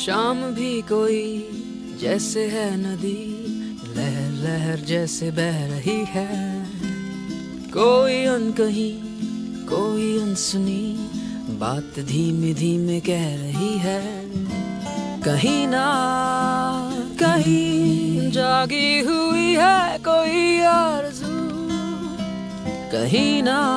शाम भी कोई जैसे है नदी, लहर लहर जैसे बह रही है। कोई अनकही कोई अनसुनी बात धीमे धीमे कह रही है। कहीं ना कहीं जागी हुई है कोई आरज़ू, कहीं ना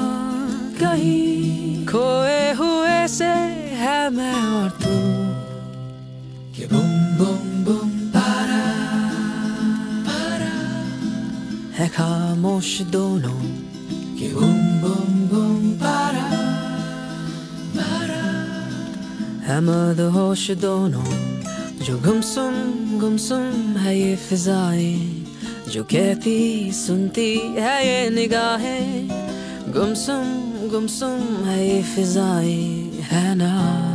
कहीं खोए हुए से है मैं और तू। कि बुम बुम बुम पारा पारा है खामोश दोनों। कि बुम बुम बुम पारा पारा है मदहोश दोनों। जो गुमसुम है ये फिजाएं, जो कहती सुनती है ये निगाहें। गुमसुम है ये फिजाएं है ना।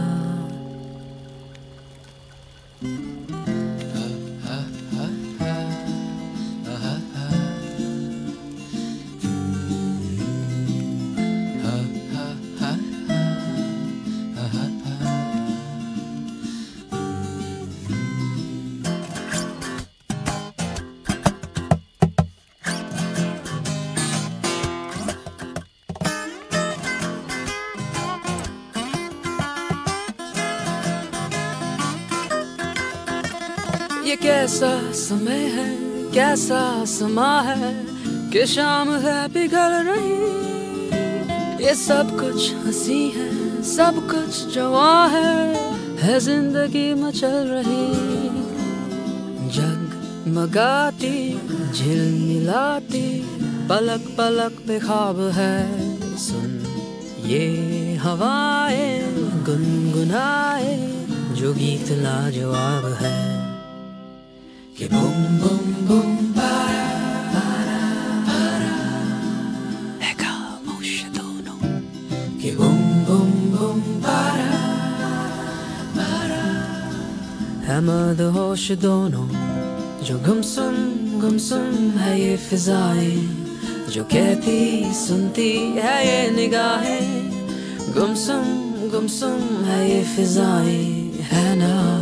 ये कैसा समय है कैसा समा है कि शाम है पिघल रही। ये सब कुछ हंसी है सब कुछ जवां है जिंदगी मचल रही। जगमगाती झिलमिलाती पलक पलक पे ख्वाब है। सुन ये हवाएं गुनगुनाए जो गीत लाजवाब है। कि बुम बुम बुम पारा पारा पारा है खामोश दोनों। कि बुम बुम बुम पारा पारा है मदहोश दोनों। जो गुमसुम है ये फिजाएं, जो कहती सुनती है ये निगाहें। गुमसुम है ये फिजाएं है ना।